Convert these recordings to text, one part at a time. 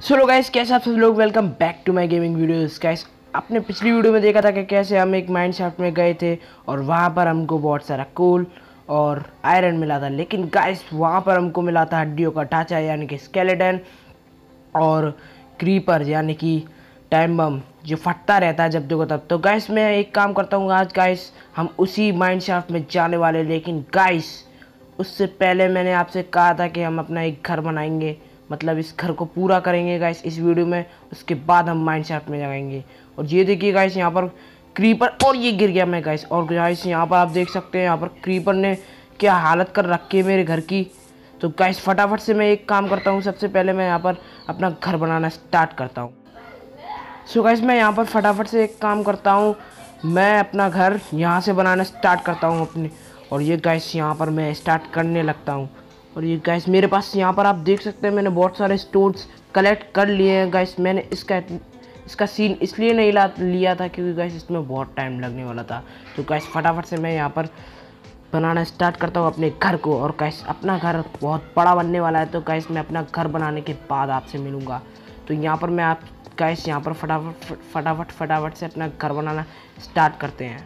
So guys, कैसे आप सब लोग, welcome back to my gaming videos. Guys, आपने पिछली वीडियो में देखा था कि कैसे हम एक माइंड शाफ्ट में गए थे और वहाँ पर हमको बहुत सारा कोल और आयरन मिला था। लेकिन गाइस, वहाँ पर हमको मिला था हड्डियों का ढांचा यानी कि स्केलेटन और क्रीपर यानी कि टाइम बम जो फटता रहता है जब देखो तब। तो गाइस, मैं एक काम करता हूँ आज। गाइस, हम उसी माइंड शाफ्ट में जाने वाले, लेकिन गाइस उससे पहले मैंने आपसे कहा था कि हम अपना एक घर बनाएंगे, मतलब इस घर को पूरा करेंगे गाइस इस वीडियो में। उसके बाद हम माइंड शाफ्ट में जाएंगे। और ये देखिए गाइस, यहाँ पर क्रीपर, और ये गिर गया मैं गाइस। और गाइस यहाँ पर आप देख सकते हैं, यहाँ पर क्रीपर ने क्या हालत कर रखी है मेरे घर की। तो गाइस फटाफट से मैं एक काम करता हूँ, सबसे पहले मैं यहाँ पर अपना घर बनाना स्टार्ट करता हूँ। सो गाइस, मैं यहाँ पर फटाफट से एक काम करता हूँ, मैं अपना घर यहाँ से बनाना स्टार्ट करता हूँ अपने। और ये गाइस यहाँ पर मैं स्टार्ट करने लगता हूँ। और ये गाइस मेरे पास यहाँ पर आप देख सकते हैं, मैंने बहुत सारे स्टोन्स कलेक्ट कर लिए हैं गाइस। मैंने इसका सीन इसलिए नहीं लिया था क्योंकि गाइस इसमें बहुत टाइम लगने वाला था। तो गाइस फटाफट से मैं यहाँ पर बनाना स्टार्ट करता हूँ अपने घर को। और गाइस अपना घर बहुत बड़ा बनने वाला है, तो गाइस मैं अपना घर बनाने के बाद आपसे मिलूँगा। तो यहाँ पर मैं आप गाइस यहाँ पर फटाफट से अपना घर बनाना स्टार्ट करते हैं।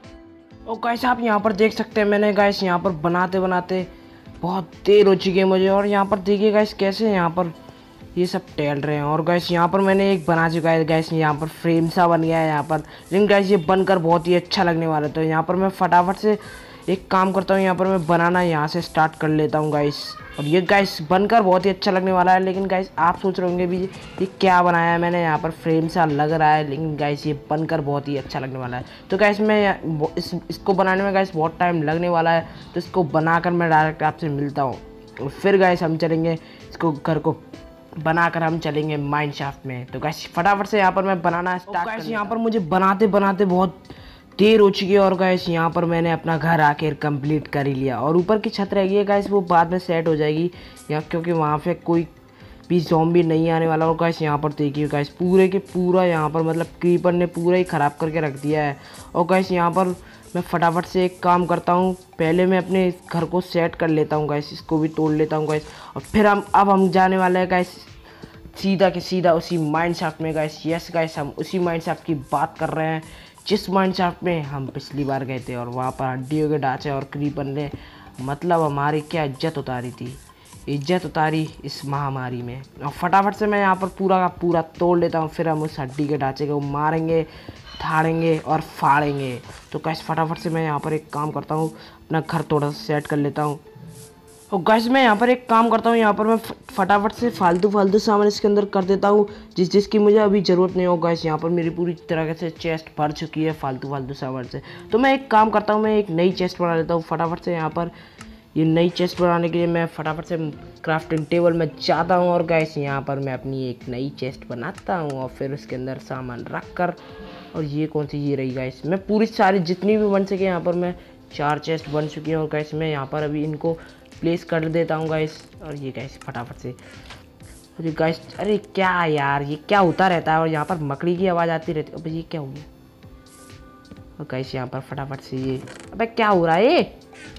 और गाइस आप यहाँ पर देख सकते हैं, मैंने गाइस यहाँ पर बनाते बनाते बहुत देर हो चुकी है मुझे। और यहाँ पर देखिए गाइस कैसे यहाँ पर ये सब टहल रहे हैं। और गाइस यहाँ पर मैंने एक बना चुका है गाइस, यहाँ पर फ्रेम सा बन गया है यहाँ पर। लेकिन गाइस ये बनकर बहुत ही अच्छा लगने वाला है। तो यहाँ पर मैं फटाफट से एक काम करता हूँ, यहाँ पर मैं बनाना यहाँ से स्टार्ट कर लेता हूँ गाइस। और ये गाइस बनकर बहुत ही अच्छा लगने वाला है। लेकिन गाइस आप सोच रहे होंगे भी ये क्या बनाया है मैंने, यहाँ पर फ्रेम सा लग रहा है, लेकिन गाइस ये बनकर बहुत ही अच्छा लगने वाला है। तो गाइस मैं इसको बनाने में गाइस बहुत टाइम लगने वाला है, तो इसको बनाकर मैं डायरेक्ट आपसे मिलता हूँ। और फिर गाइस हम चलेंगे इसको, घर को बनाकर हम चलेंगे माइंड शाफ्ट में। तो गाइस फटाफट से यहाँ पर मैं बनाना स्टार्ट। गाइस यहाँ पर मुझे बनाते बनाते बहुत देर हो चुकी है। और गाइस यहाँ पर मैंने अपना घर आकर कंप्लीट कर ही लिया। और ऊपर की छत रह गई है गाइस, वो बाद में सेट हो जाएगी यहाँ, क्योंकि वहाँ पे कोई भी ज़ॉम्बी नहीं आने वाला। और गाइस यहाँ पर देखिए गाइस पूरे के पूरा यहाँ पर मतलब क्रीपर ने पूरा ही ख़राब करके रख दिया है। और गाइस यहाँ पर मैं फटाफट से एक काम करता हूँ, पहले मैं अपने घर को सेट कर लेता हूँ गाइस, इसको भी तोड़ लेता हूँ गाइस। और फिर हम जाने वाले हैं गाइस सीधा के सीधा उसी माइंड शाफ्ट में गाइस। यस गाइस, हम उसी माइंड शाफ्ट की बात कर रहे हैं जिस माइंड शाफ्ट में हम पिछली बार गए थे। और वहाँ पर हड्डियों के ढांचे और क्रीपर ने मतलब हमारी क्या इज्जत उतारी थी, इज्जत उतारी इस महामारी में। और फटाफट से मैं यहाँ पर पूरा का पूरा तोड़ लेता हूँ, फिर हम उस हड्डी के ढांचे को मारेंगे, धाड़ेंगे और फाड़ेंगे। तो गाइस फटाफट से मैं यहाँ पर एक काम करता हूँ, अपना घर थोड़ा सा सेट कर लेता हूँ। और गाइस मैं यहाँ पर एक काम करता हूँ, यहाँ पर मैं फटाफट से फालतू सामान इसके अंदर कर देता हूँ जिसकी मुझे अभी ज़रूरत नहीं हो। गाइस यहाँ पर मेरी पूरी तरह से चेस्ट भर चुकी है फालतू सामान से। तो मैं एक काम करता हूँ, मैं एक नई चेस्ट बना लेता हूँ फटाफट से। यहाँ पर ये नई चेस्ट बनाने के लिए मैं फटाफट से क्राफ्टिंग टेबल में जाता हूँ। और गाइस यहाँ पर मैं अपनी एक नई चेस्ट बनाता हूँ और फिर उसके अंदर सामान रख कर, और ये कौन सी ये रही गाइस, मैं पूरी सारी जितनी भी बन सके यहाँ पर मैं 4 चेस्ट बन चुकी हैं। और गाइस मैं यहाँ पर अभी इनको प्लेस कर देता हूँ गाइस। और ये गाइस फटाफट से, अरे गाइस, अरे क्या यार ये क्या होता रहता है। और यहाँ पर मकड़ी की आवाज़ आती रहती है। अबे ये क्या हो गया। और गाइस यहाँ पर फटाफट से ये, अबे क्या हो रहा है ये,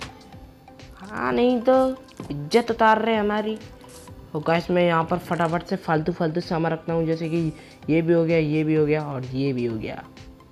हाँ नहीं तो इज्जत उतार रहे हमारी। और गाइस मैं यहाँ पर फटाफट से फालतू सामान रखता हूँ, जैसे कि ये भी हो गया, ये भी हो गया और ये भी हो गया।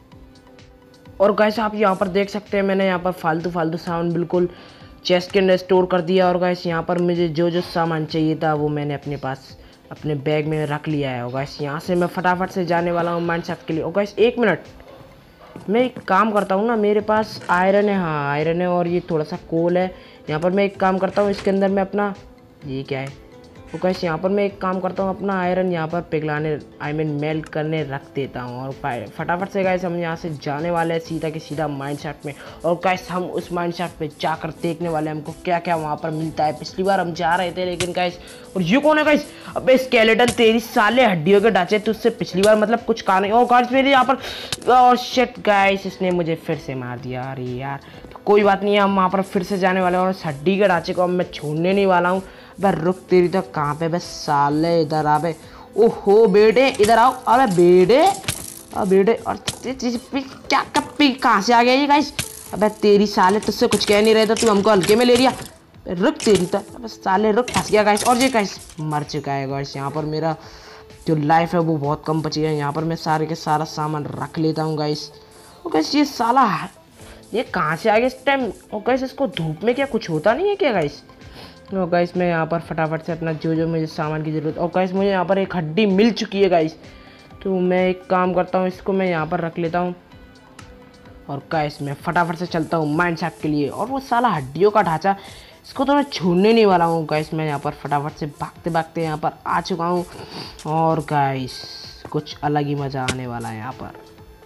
और गाइस आप यहाँ पर देख सकते हैं, मैंने यहाँ पर फालतू सामान बिल्कुल चेस्ट के अंदर स्टोर कर दिया। और गाइस यहाँ पर मुझे जो सामान चाहिए था वो मैंने अपने पास अपने बैग में रख लिया है। और गाइस यहाँ से मैं फटाफट से जाने वाला हूँ माइंड शाफ्ट के लिए। और गाइस एक मिनट, मैं एक काम करता हूँ ना, मेरे पास आयरन है, हाँ आयरन है, और ये थोड़ा सा कोल है। यहाँ पर मैं एक काम करता हूँ, इसके अंदर मैं अपना, ये क्या है, तो गाइस यहाँ पर मैं एक काम करता हूँ, अपना आयरन यहाँ पर पिघलाने मेल्ट करने रख देता हूँ। और फटाफट से गाइस हम यहाँ से जाने वाले हैं सीधा के सीधा माइंड शाफ्ट में। और गाइस हम उस माइंड शाफ्ट में जाकर देखने वाले हैं हमको क्या क्या वहाँ पर मिलता है। पिछली बार हम जा रहे थे लेकिन गाइस, और ये कौन है गाइस, अबे स्केलेटन, तेरी साले हड्डियों के ढांचे, तुझसे पिछली बार मतलब कुछ कहा नहीं। और गाइस मेरे यहाँ पर, और शिट गाइस इसने मुझे फिर से मार दिया। अरे यार तो कोई बात नहीं है, हम वहाँ पर फिर से जाने वाले हैं और उस हड्डी के ढांचे को अब मैं छोड़ने नहीं वाला हूँ। बस रुक, तेरी तो कहाँ पे बस साले, इधर आ बे, ओहो बेटे इधर आओ, अबे बेटे, अब बेटे, और क्या कप्पी कहाँ से आ गया ये गाइस। अबे तेरी साले, तुझसे कुछ कह नहीं रहे थे, तू हमको हल्के में ले लिया। रुक तेरी तो, बस साले रुक, फंस गया गाइस। और ये गाइस मर चुका है गाइस। यहाँ पर मेरा जो लाइफ है वो बहुत कम बची है। यहाँ पर मैं सारे के सारा सामान रख लेता हूँ गाइस। और गाइस ये साला ये कहाँ से आ गया इस टाइम? और गाइस इसको धूप में क्या कुछ होता नहीं है क्या गाइस? और गाइस मैं यहाँ पर फटाफट से अपना जो जो मुझे सामान की ज़रूरत। और गाइस मुझे यहाँ पर एक हड्डी मिल चुकी है गाइस, तो मैं एक काम करता हूँ, इसको मैं यहाँ पर रख लेता हूँ। और गाइस मैं फटाफट से चलता हूँ माइनक्राफ्ट के लिए। और वो साला हड्डियों का ढांचा, इसको तो मैं छोड़ने नहीं वाला हूँ गाइस। मैं यहाँ पर फटाफट से भागते भागते यहाँ पर आ चुका हूँ। और गाइस कुछ अलग ही मज़ा आने वाला है यहाँ पर।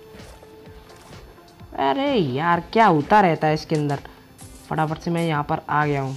अरे यार क्या होता रहता है इसके अंदर। फटाफट से मैं यहाँ पर आ गया हूँ।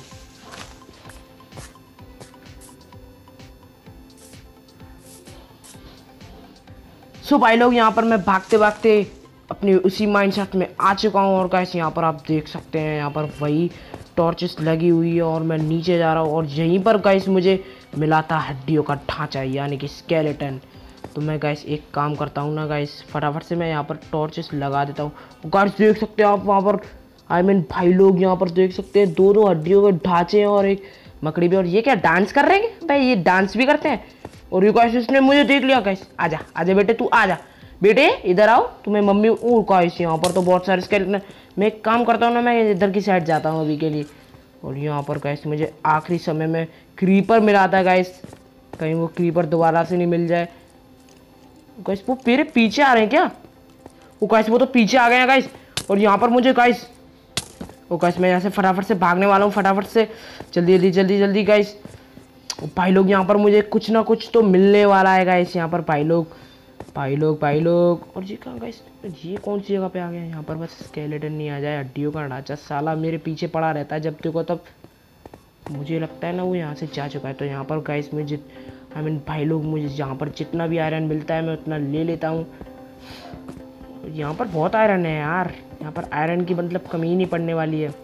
सो भाई लोग यहाँ पर मैं भागते भागते अपनी उसी माइनक्राफ्ट में आ चुका हूँ। और गाइस यहाँ पर आप देख सकते हैं यहाँ पर वही टॉर्चेस लगी हुई है और मैं नीचे जा रहा हूँ। और यहीं पर गाइस मुझे मिला था हड्डियों का ढांचा यानी कि स्केलेटन। तो मैं गाइस एक काम करता हूँ ना गाइस, फटाफट से मैं यहाँ पर टॉर्चेस लगा देता हूँ। गाइस देख सकते हैं आप वहाँ पर भाई लोग यहाँ पर देख सकते हैं दो हड्डियों के ढांचे हैं और एक मकड़ी भी। और ये क्या डांस कर रहे हैं भाई? ये डांस भी करते हैं। और ये गाइस इसने मुझे देख लिया गाइस। आजा आजा बेटे, तू आजा बेटे, इधर आओ, तुम्हें मम्मी। ओ गाइस यहाँ पर तो बहुत सारे स्केलेटन। मैं एक काम करता हूँ ना, मैं इधर की साइड जाता हूँ अभी के लिए। और यहाँ पर गाइस मुझे आखिरी समय में क्रीपर मिला था गाइस, कहीं वो क्रीपर दोबारा से नहीं मिल जाए। गाइस वो मेरे पीछे आ रहे हैं क्या? वो गाइस वो तो पीछे आ गए हैं गाइस। और यहाँ पर मुझे गाइस, वो गाइस मैं यहाँ से फटाफट से भागने वाला हूँ, फटाफट से जल्दी जल्दी जल्दी जल्दी गाइस। भाई लोग यहाँ पर मुझे कुछ ना कुछ तो मिलने वाला है गाइस। यहाँ पर भाई लोग। और ये कहाँ गाइस, ये कौन सी जगह पे आ गया? यहाँ पर बस स्केलेटन नहीं आ जाए, हड्डियों का ढांचा साला मेरे पीछे पड़ा रहता है जब देखो तब। मुझे लगता है ना वो यहाँ से जा चुका है। तो यहाँ पर गाइस मुझे भाई लोग मुझे यहाँ पर जितना भी आयरन मिलता है मैं उतना ले लेता हूँ। यहाँ पर बहुत आयरन है यार, यहाँ पर आयरन की मतलब कमी ही नहीं पड़ने वाली है।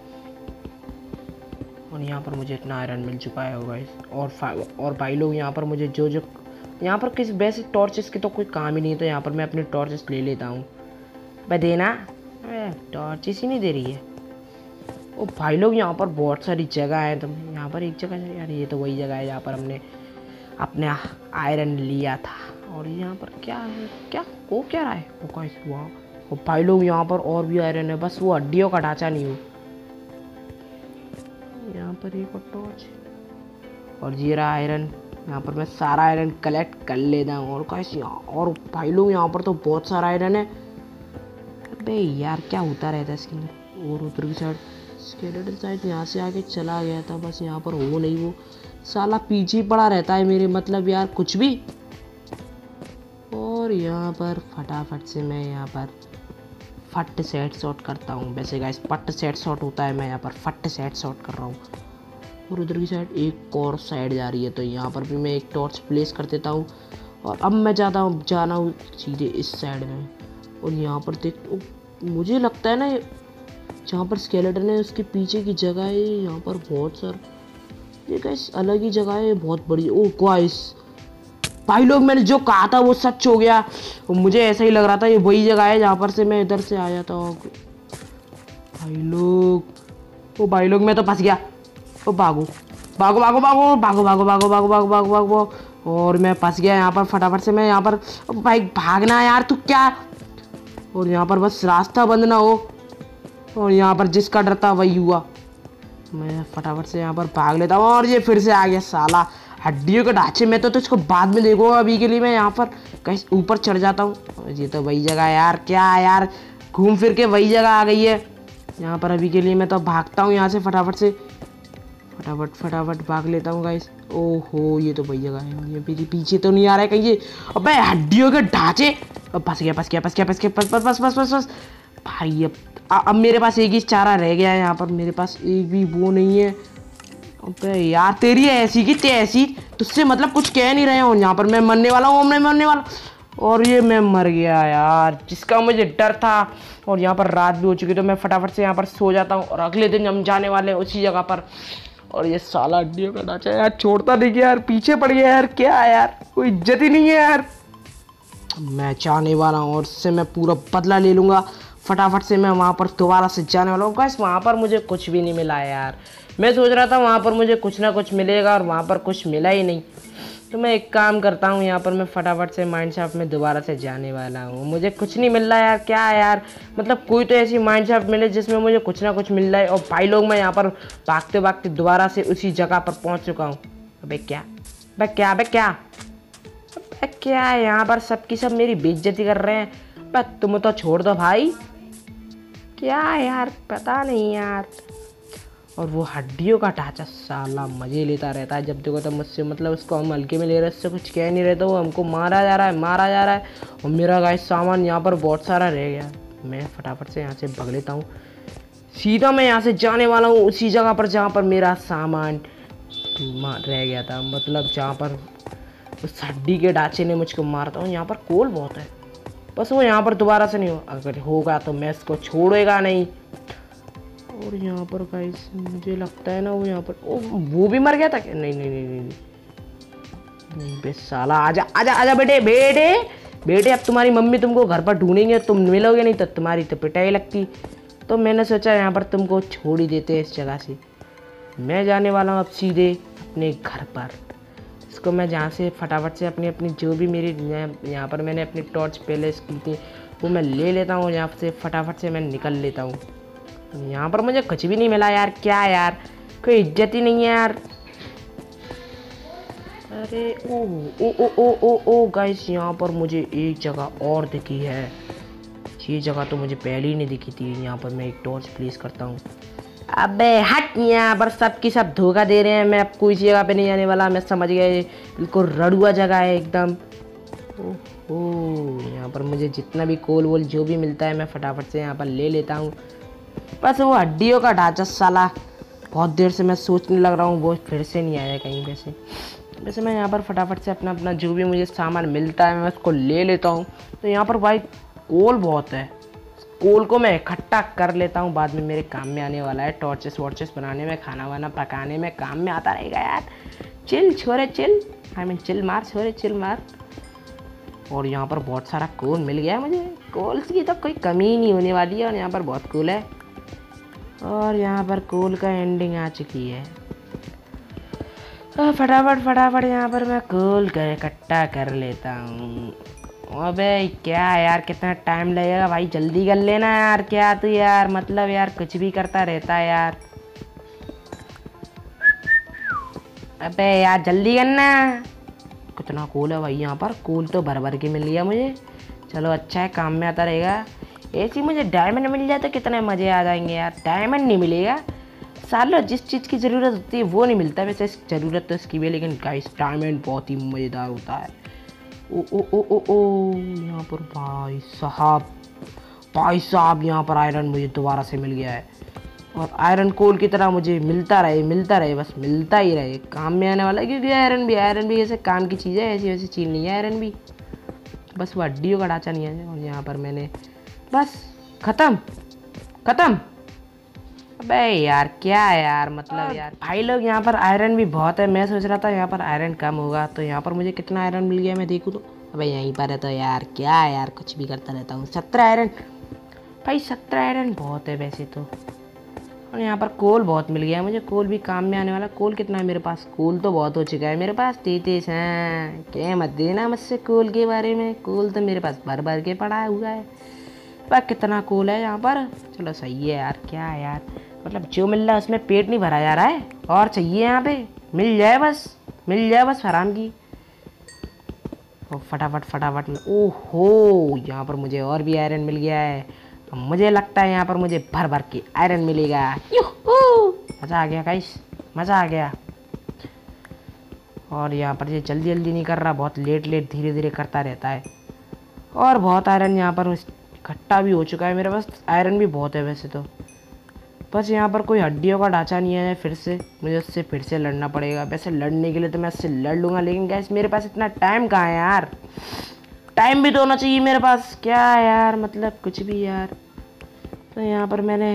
और यहाँ पर मुझे इतना आयरन मिल चुका है गाइस। और भाई लोग यहाँ पर मुझे जो यहाँ पर किस वैसे टॉर्चेस की तो कोई काम ही नहीं है, तो यहाँ पर मैं अपने टॉर्चेस ले लेता हूँ। भाई देना, टॉर्चेस ही नहीं दे रही है। ओ भाई लोग यहाँ पर बहुत सारी जगह है। तो यहाँ पर एक जगह यार, ये तो वही जगह है जहाँ पर हमने अपने आयरन लिया था। और यहाँ पर क्या है, क्या वो क्या रहा है? वो गाइस वहाँ। और भाई लोग यहाँ पर और भी आयरन है, बस वो हड्डियों का ढांचा नहीं हो। यहाँ पर एक और टॉर्च और ये रहा आयरन। यहाँ पर मैं सारा आयरन कलेक्ट कर लेता हूँ। और गाइस यहाँ, और भाई लोग यहाँ पर तो बहुत सारा आयरन है। अबे यार क्या होता रहता है इसके अंदर। और उधर की साइड स्केलेटन साइड यहाँ से आके चला गया था, बस यहाँ पर हो नहीं, वो साला पीछे पड़ा रहता है मेरे, मतलब यार कुछ भी। और यहाँ पर फटाफट से मैं यहाँ पर फट से हेडशॉट करता हूँ। वैसे गाइस पट से हेडशॉट होता है, मैं यहाँ पर फट से हेडशॉट कर रहा हूँ। और उधर की साइड एक और साइड जा रही है, तो यहाँ पर भी मैं एक टॉर्च प्लेस कर देता हूँ। और अब मैं जाना हूँ सीधे इस साइड में। और यहाँ पर देख, मुझे लगता है ना जहाँ पर स्केलेटन है उसके पीछे की जगह है यहाँ पर बहुत सारा, ये गाइस अलग ही जगह है, बहुत बड़ी। ओ गाइस भाई लोग मैंने जो कहा था वो सच हो गया। मुझे ऐसा ही लग रहा था ये वही जगह है जहाँ पर से मैं इधर से आया था। भाई लोग, ओ भाई लोग मैं तो फंस गया। ओ भागो भागो भागो भागो भागो भागो भागो भागो भागो भागो भागो। और मैं फंस गया यहाँ पर। फटाफट से मैं यहाँ पर, भाई भागना यार तू क्या। और यहाँ पर बस रास्ता बंद ना हो। और यहाँ पर जिसका डर था वही हुआ। मैं फटाफट से यहाँ पर भाग लेता हूँ। और ये फिर से आ गया साला हड्डियों के ढांचे में। तो इसको बाद में देखो, अभी के लिए मैं यहाँ पर कहीं ऊपर चढ़ जाता हूँ। ये तो वही जगह है यार, क्या यार घूम फिर के वही जगह आ गई है। यहाँ पर अभी के लिए मैं तो भागता हूँ यहाँ से, फटाफट से फटाफट भाग लेता हूँ गाइस। ओहो ये तो वही जगह है, ये मेरे पीछे तो नहीं आ रहा है कहीं ये। अबे हड्डियों के ढांचे, फंस गया। भाई अब मेरे पास एक ही चारा रह गया है, यहाँ पर मेरे पास एक भी वो नहीं है। अबे यार तेरी ऐसी की तैसी, तुझसे मतलब कुछ कह नहीं रहे हो। यहाँ पर मैं मरने वाला हूँ, मैं मरने वाला। और ये मैं मर गया यार, जिसका मुझे डर था। और यहाँ पर रात भी हो चुकी, तो मैं फटाफट से यहाँ पर सो जाता हूँ। और अगले दिन हम जाने वाले हैं उसी जगह पर। और ये साला हड्डियों का ढांचा यार छोड़ता नहीं गया यार, पीछे पड़ गया यार, क्या यार कोई इज्जत ही नहीं है यार। मैं जाने वाला हूँ और उससे मैं पूरा बदला ले लूँगा। फटाफट से मैं वहाँ पर दोबारा से जाने वाला हूँ। गाइस वहाँ पर मुझे कुछ भी नहीं मिला है यार। मैं सोच रहा था वहाँ पर मुझे कुछ ना कुछ मिलेगा और वहाँ पर कुछ मिला ही नहीं। तो मैं एक काम करता हूँ, यहाँ पर मैं फटाफट से माइनशाफ्ट में दोबारा से जाने वाला हूँ। मुझे कुछ नहीं मिल रहा यार, क्या है यार, मतलब कोई तो ऐसी माइनशाफ्ट मिले जिसमें मुझे कुछ ना कुछ मिल रहा है। और भाई लोग मैं यहाँ पर भागते भागते दोबारा से उसी जगह पर पहुँच चुका हूँ। अबे क्या, अबे क्या, अबे क्या, अबे क्या है, यहाँ पर सबकी सब मेरी बेइज्जती कर रहे हैं। अबे तुम तो छोड़ दो भाई, क्या यार पता नहीं यार। और वो हड्डियों का ढांचा साला मजे लेता रहता है, जब देखो तो मुझसे, मतलब उसको हम हल्के में ले रहे, उससे कुछ कह नहीं रहे, तो वो हमको मारा जा रहा है, मारा जा रहा है। और मेरा गाइस सामान यहाँ पर बहुत सारा रह गया। मैं फटाफट से यहाँ से भग लेता हूँ। सीधा मैं यहाँ से जाने वाला हूँ उसी जगह पर जहाँ पर मेरा सामान रह गया था, मतलब जहाँ पर उस हड्डी के ढांचे ने मुझको मारा था। यहाँ पर कोल बहुत है, बस वो यहाँ पर दोबारा से नहीं हो, अगर होगा तो मैं इसको छोड़ेगा नहीं। और यहाँ पर गाइस मुझे लगता है ना वो यहाँ पर वो भी मर गया था क्या? नहीं नहीं नहीं नहीं नहीं बे साला, आजा आजा आजा बेटे बेटे बेटे, अब तुम्हारी मम्मी तुमको घर पर ढूंढेंगे, तुम मिलोगे नहीं तो तुम्हारी तो पिटाई लगती। तो मैंने सोचा यहाँ पर तुमको छोड़ ही देते हैं इस जगह से। मैं जाने वाला हूँ अब सीधे अपने घर पर। इसको मैं जहाँ से फटाफट से अपनी अपनी जो भी मेरी यहाँ पर मैंने अपनी टॉर्च पहले की थी वो मैं ले लेता हूँ, यहाँ से फटाफट से मैं निकल लेता हूँ। यहाँ पर मुझे कुछ भी नहीं मिला यार, क्या यार, कोई इज्जत ही नहीं है यार। अरे ओ ओ ओ ओ ओ ओ गाइस, यहाँ पर मुझे एक जगह और दिखी है। ये जगह तो मुझे पहले ही नहीं दिखी थी। यहाँ पर मैं एक टॉर्च प्लेस करता हूँ। अबे हट, यहाँ पर सबकी सब धोखा दे रहे हैं। मैं अब कोई जगह पे नहीं जाने वाला, मैं समझ गया, बिल्कुल रड़ुआ जगह है एकदम। ओह यहाँ पर मुझे जितना भी कोल वोल जो भी मिलता है मैं फटाफट से यहाँ पर ले लेता हूँ। बस वो हड्डियों का ढांचा साला बहुत देर से मैं सोचने लग रहा हूँ, वो फिर से नहीं आया कहीं पे से। वैसे मैं यहाँ पर फटाफट से अपना अपना जो भी मुझे सामान मिलता है मैं उसको ले लेता हूँ। तो यहाँ पर भाई कोल बहुत है, कोल को मैं इकट्ठा कर लेता हूँ, बाद में मेरे काम में आने वाला है। टॉर्चेस वॉर्चेस बनाने में, खाना वाना पकाने में काम में आता रहेगा यार। चिल छोरे चिल, आई मीन चिल मार छोरे चिल मार। और यहाँ पर बहुत सारा कोल मिल गया है मुझे, कोल की तो कोई कमी नहीं होने वाली है। और यहाँ पर बहुत कोल है और यहाँ पर कोल का एंडिंग आ चुकी है। फटाफट फटाफट यहाँ पर मैं कोल का इकट्ठा कर लेता हूँ। अबे क्या यार, कितना टाइम लगेगा भाई, जल्दी कर लेना यार। क्या तू यार, मतलब यार कुछ भी करता रहता है यार। अबे यार जल्दी करना। कितना कोल है भाई यहाँ पर, कोल तो भर भर के मिल गया मुझे। चलो अच्छा है, काम में आता रहेगा। ऐसी मुझे डायमंड मिल जाए तो कितने मज़े आ जाएंगे यार। डायमंड नहीं मिलेगा सालों, जिस चीज़ की ज़रूरत होती है वो नहीं मिलता। वैसे ज़रूरत तो इसकी भी है, लेकिन गाइस डायमंड बहुत ही मज़ेदार होता है। ओ ओ ओ ओ ओ यहाँ पर भाई साहब यहाँ पर आयरन मुझे दोबारा से मिल गया है। और आयरन कोल की तरह मुझे मिलता रहे, बस मिलता ही रहे, काम में आने वाला है। क्योंकि आयरन भी ऐसे काम की चीज़ है, ऐसी वैसी चीज़ नहीं है आयरन भी, बस वो हड्डियों का ढांचा नहीं है। और यहाँ पर मैंने बस ख़त्म। अबे यार क्या है यार, मतलब यार भाई लोग यहाँ पर आयरन भी बहुत है। मैं सोच रहा था यहाँ पर आयरन कम होगा, तो यहाँ पर मुझे कितना आयरन मिल गया मैं देखूँ तो। अबे यहीं पर है तो यार क्या है यार, कुछ भी करता रहता हूँ। 17 आयरन भाई, 17 आयरन बहुत है वैसे तो। और यहाँ पर कोल बहुत मिल गया मुझे, कोल भी काम में आने वाला। कोल कितना है मेरे पास, कोल तो बहुत हो चुका है मेरे पास, 33 हैं। क्या मत देना मुझसे कोल के बारे में, कोल तो मेरे पास भर भर के पड़ा हुआ है। वह कितना कोल है यहाँ पर, चलो सही है यार। क्या है यार, मतलब जो मिल रहा है उसमें पेट नहीं भरा जा रहा है, और चाहिए यहाँ पे, मिल जाए बस हराम की। और फटाफट में, ओहो यहाँ पर मुझे और भी आयरन मिल गया है। तो मुझे लगता है यहाँ पर मुझे भर भर के आयरन मिलेगा। मज़ा आ गया गाइस, मज़ा आ गया। और यहाँ पर ये जल्दी नहीं कर रहा, बहुत लेट धीरे धीरे करता रहता है। और बहुत आयरन यहाँ पर इकट्ठा भी हो चुका है मेरे पास। आयरन भी बहुत है वैसे तो, बस यहाँ पर कोई हड्डियों का ढांचा नहीं है। फिर से मुझे उससे फिर से लड़ना पड़ेगा। वैसे लड़ने के लिए तो मैं उससे लड़ लूँगा, लेकिन गैस मेरे पास इतना टाइम कहाँ है यार, टाइम भी तो होना चाहिए मेरे पास। क्या यार, मतलब कुछ भी यार। तो यहाँ पर मैंने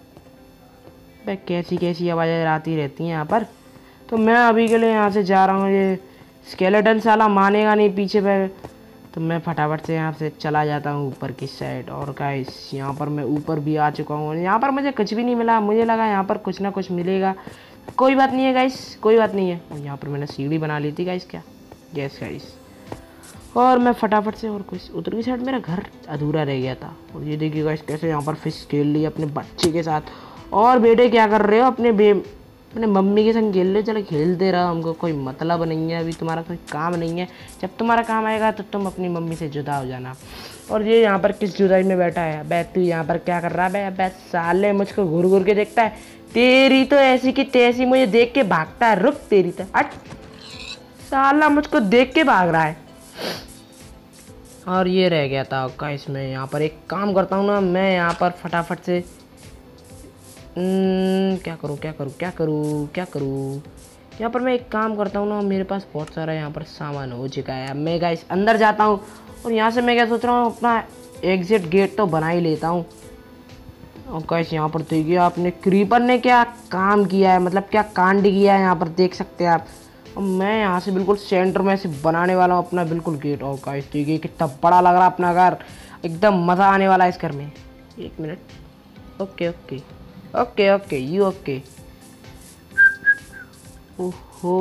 कैसी आवाज़ें आती रहती हैं यहाँ पर। तो मैं अभी के लिए यहाँ से जा रहा हूँ, ये स्केलेटन साला मानेगा नहीं पीछे पे। तो मैं फटाफट से यहाँ से चला जाता हूँ ऊपर की साइड। और गाइस यहाँ पर मैं ऊपर भी आ चुका हूँ। यहाँ पर मुझे कुछ भी नहीं मिला, मुझे लगा यहाँ पर कुछ ना कुछ मिलेगा। कोई बात नहीं है गाइस, कोई बात नहीं है। और यहाँ पर मैंने सीढ़ी बना ली थी गाइस, क्या यस गाइस। और मैं फटाफट से, और कुछ उधर की साइड मेरा घर अधूरा रह गया था। और ये देखिए गाइस कैसे यहाँ पर फिश खेल रही है अपने बच्चे के साथ। और बेटे क्या कर रहे हो? अपने मम्मी के संग खेल रहे हो? चलो खेलते रहो, हमको कोई मतलब नहीं है, अभी तुम्हारा कोई काम नहीं है। जब तुम्हारा काम आएगा तो तुम अपनी मम्मी से जुदा हो जाना। और ये यहाँ पर किस जुदाई में बैठा है? बे तू यहाँ पर क्या कर रहा है? बे साले मुझको घूर घूर के देखता है। तेरी तो ऐसी की तैसी मुझे देख के भागता है। रुक तेरी तो हट। साला मुझको देख के भाग रहा है। और ये रह गया था गाइस। मैं यहाँ पर एक काम करता हूँ ना, मैं यहाँ पर फटाफट से क्या करूँ क्या करूँ क्या करूँ क्या करूँ। यहाँ पर मैं एक काम करता हूँ ना, मेरे पास बहुत सारा यहाँ पर सामान हो चुका है। अब मैं गाइस अंदर जाता हूँ और यहाँ से मैं क्या सोच रहा हूँ, अपना एग्जिट गेट तो बना ही लेता हूँ। और गाइस यहाँ पर देखिए आपने क्रीपर ने क्या काम किया है, मतलब क्या कांड किया है यहाँ पर देख सकते हैं आप। और मैं यहाँ से बिल्कुल सेंटर में से बनाने वाला हूँ अपना बिल्कुल गेट। और गाइस देखिए कितना बड़ा लग रहा है अपना घर, एकदम मज़ा आने वाला है इस घर में। एक minute. Okay okay okay okay you okay. ओहो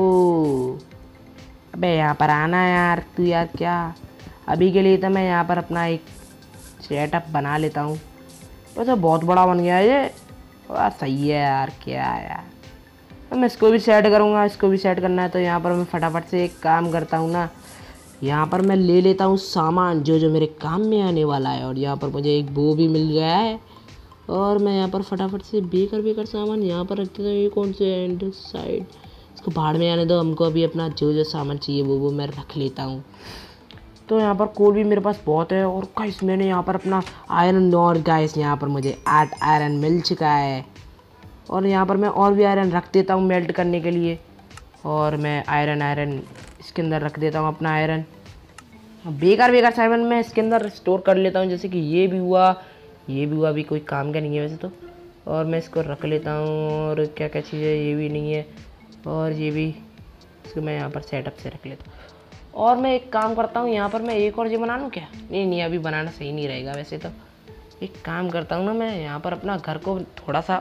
अबे यहाँ पर आना यार तू यार। क्या अभी के लिए तो मैं यहाँ पर अपना एक सेटअप बना लेता हूँ। वैसे बहुत बड़ा बन गया है ये। वाह सही है यार। क्या यार मैं इसको भी सेट करूँगा, इसको भी सेट करना है। तो यहाँ पर मैं फटाफट से एक काम करता हूँ ना, यहाँ पर मैं ले लेता हूँ सामान जो जो मेरे काम में आने वाला है। और यहाँ पर मुझे एक बो भी मिल गया है। और मैं यहाँ पर फटाफट से बेकर सामान यहाँ पर रख देता हूँ। ये कौन से एंड साइड, इसको भाड़ में आने दो, हमको अभी अपना जो जो सामान चाहिए वो मैं रख लेता हूँ। तो यहाँ पर कोल भी मेरे पास बहुत है। और गाइस मैंने यहाँ पर अपना आयरन, और गाइस यहाँ पर मुझे 8 आयरन मिल चुका है। और यहाँ पर मैं और भी आयरन रख देता हूँ मेल्ट करने के लिए। और मैं आयरन इसके अंदर रख देता हूँ अपना आयरन। बेकार सामान मैं इसके अंदर स्टोर कर लेता हूँ, जैसे कि ये भी हुआ, ये भी हुआ। अभी कोई काम का नहीं है वैसे तो। और मैं इसको रख लेता हूँ। और क्या क्या चीज़ है, ये भी नहीं है। और ये भी, इसको मैं यहाँ पर सेटअप से रख लेता हूँ। और मैं एक काम करता हूँ, यहाँ पर मैं एक और ये बना लूँ क्या? नहीं अभी बनाना सही नहीं रहेगा वैसे तो। एक काम करता हूँ ना, मैं यहाँ पर अपना घर को थोड़ा सा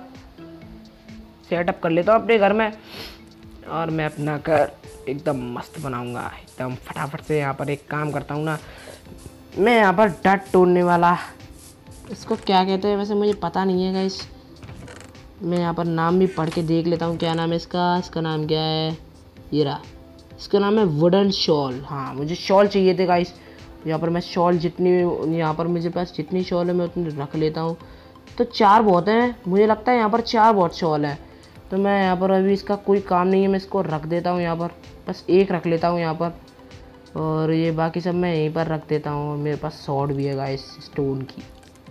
सेटअप कर लेता हूँ अपने घर में। और मैं अपना घर एकदम मस्त बनाऊँगा एकदम फटाफट से। यहाँ पर एक काम करता हूँ ना, मैं यहाँ पर डट तोड़ने वाला, इसको क्या कहते हैं वैसे मुझे पता नहीं है गाइस। मैं यहाँ पर नाम भी पढ़ के देख लेता हूँ क्या नाम है इसका नाम क्या है। ये रहा, इसका नाम है वुडन शॉल। हाँ मुझे शॉल चाहिए थे गाइस। यहाँ पर मैं शॉल जितनी, यहाँ पर मुझे पास जितनी शॉल है मैं उतनी रख लेता हूँ। तो 4 बहुत हैं मुझे लगता है, यहाँ पर 4 बहुत शॉल है। तो मैं यहाँ पर अभी इसका कोई काम नहीं है, मैं इसको रख देता हूँ यहाँ पर, बस एक रख लेता हूँ यहाँ पर। और ये बाकी सब मैं यहीं पर रख देता हूँ। मेरे पास सॉर्ड भी है गाइस स्टोन की।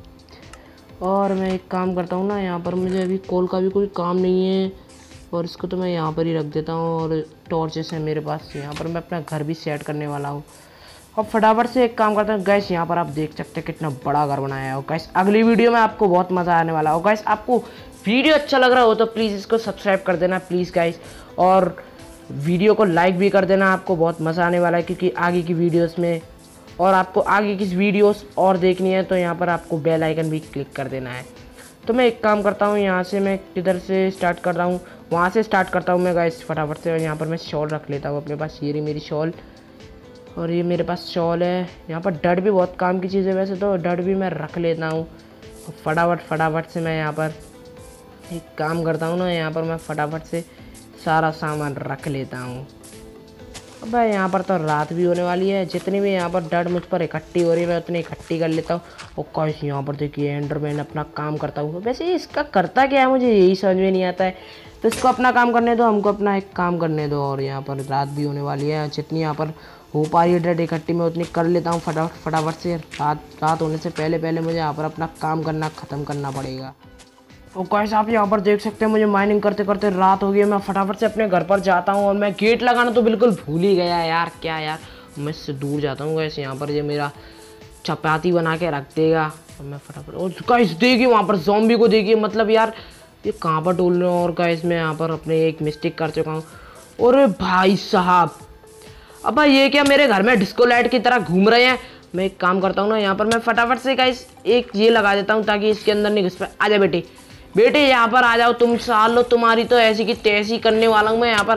और मैं एक काम करता हूँ ना, यहाँ पर मुझे अभी कोल का भी कोई काम नहीं है। और इसको तो मैं यहाँ पर ही रख देता हूँ। और टॉर्चेस है मेरे पास, यहाँ पर मैं अपना घर भी सेट करने वाला हूँ। अब फटाफट से एक काम करता हूँ गैस, यहाँ पर आप देख सकते हैं कितना बड़ा घर बनाया है। और गैस अगली वीडियो में आपको बहुत मज़ा आने वाला है। और गैस आपको वीडियो अच्छा लग रहा हो तो प्लीज़ इसको सब्सक्राइब कर देना प्लीज़ गाइस। और वीडियो को लाइक भी कर देना, आपको बहुत मज़ा आने वाला है क्योंकि आगे की वीडियोस में, और आपको आगे की वीडियोस और देखनी है तो यहाँ पर आपको बेल आइकन भी क्लिक कर देना है। तो मैं एक काम करता हूँ, यहाँ से मैं किधर से स्टार्ट कर रहा हूँ, वहाँ से स्टार्ट करता हूँ मैं गाइस फटाफट से। और यहाँ पर मैं शॉल रख लेता हूँ अपने पास, ये रही मेरी शॉल। और ये मेरे पास शॉल है। यहाँ पर डट भी बहुत काम की चीज़ है वैसे तो, डट भी मैं रख लेता हूँ। फटाफट से मैं यहाँ पर एक काम करता हूँ ना, यहाँ पर मैं फटाफट से सारा सामान रख लेता हूँ। अब यहाँ पर तो रात भी होने वाली है, जितनी भी यहाँ पर डट मुझ पर इकट्ठी हो रही है मैं उतनी इकट्ठी कर लेता हूँ। और गाइस यहाँ पर देखिए एंडरमैन अपना काम करता हूँ। वैसे इसका करता क्या है मुझे यही समझ में नहीं आता है। तो इसको अपना काम करने दो, हमको अपना एक काम करने दो। और यहाँ पर रात भी होने वाली है, जितनी यहाँ पर हो पा रही है डट इकट्ठी मैं उतनी कर लेता हूँ फटाफट से। रात होने से पहले मुझे यहाँ पर अपना काम करना ख़त्म करना पड़ेगा। और गाइस आप यहाँ पर देख सकते हैं मुझे माइनिंग करते करते रात हो गई है। मैं फटाफट से अपने घर पर जाता हूँ। और मैं गेट लगाना तो बिल्कुल भूल ही गया यार, क्या यार। मैं इससे दूर जाता हूँ गाइस, यहाँ पर ये मेरा चपाती बना के रख देगा। और मैं फटाफट, और गाइस देखिए वहाँ पर ज़ॉम्बी को देखिए, मतलब यार ये कहाँ पर टोल रहे हो। और गाइस मैं यहाँ पर अपने एक मिस्टेक कर चुका हूँ। और भाई साहब अब ये क्या मेरे घर में डिस्को लाइट की तरह घूम रहे हैं। मैं एक काम करता हूँ ना, यहाँ पर मैं फटाफट से गाइस एक ये लगा देता हूँ ताकि इसके अंदर नहीं घुस पाए। आजा बेटे यहाँ पर आ जाओ तुम, सालो तुम्हारी तो ऐसी की तैसी करने वाला हूँ मैं यहाँ पर।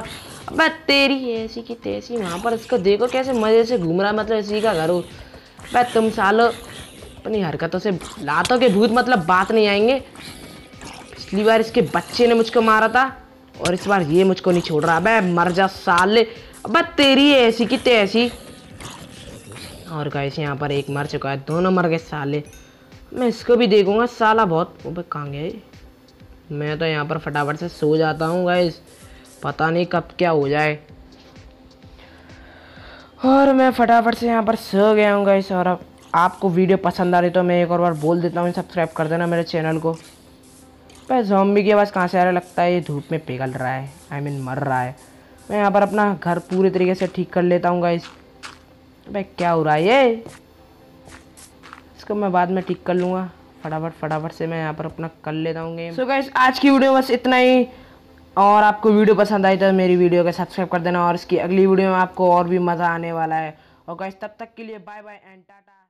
अबे तेरी ऐसी की तैसी, वहाँ पर इसको देखो कैसे मजे से घूम रहा है, मतलब इसी का घर हो। बे तुम सालो अपनी हरकतों से लातों के भूत मतलब बात नहीं आएंगे। पिछली बार इसके बच्चे ने मुझको मारा था और इस बार ये मुझको नहीं छोड़ रहा। अबे मर जा साले, अबे तेरी ऐसी की तैसी। और गाइस यहाँ पर एक मर चुका है, दोनों मर गए साले। मैं इसको भी देखूंगा साला बहुत। अबे कहाँ गया ये? मैं तो यहाँ पर फटाफट से सो जाता हूँ गाइस, पता नहीं कब क्या हो जाए। और मैं फटाफट से यहाँ पर सो गया हूँ गाइस। और अब आपको वीडियो पसंद आ रही तो मैं एक और बार बोल देता हूँ, सब्सक्राइब कर देना मेरे चैनल को। भाई ज़ॉम्बी की आवाज़ कहाँ से आ रहा, लगता है ये धूप में पिघल रहा है, आई मीन मर रहा है। मैं यहाँ पर अपना घर पूरी तरीके से ठीक कर लेता हूँ गाइस। भाई क्या हो रहा है ये, इसको मैं बाद में ठीक कर लूँगा। फटाफट से मैं यहाँ पर अपना कर लेता हूँ गेम। सो गाइस आज की वीडियो बस इतना ही। और आपको वीडियो पसंद आई तो मेरी वीडियो को सब्सक्राइब कर देना, और इसकी अगली वीडियो में आपको और भी मज़ा आने वाला है। और गाइस तब तक के लिए बाय बाय एंड टाटा।